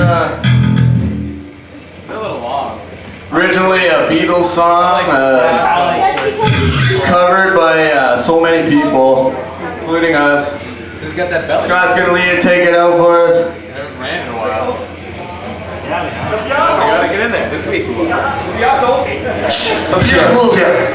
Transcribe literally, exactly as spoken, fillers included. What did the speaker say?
uh, They're a little long. originally a Beatles song, uh, covered by uh, so many people, including us. He's got that belly. Scott's gonna lead it, take it out for us. I haven't ran in a while. Yeah, we gotta get in there this week. Let's get rules here.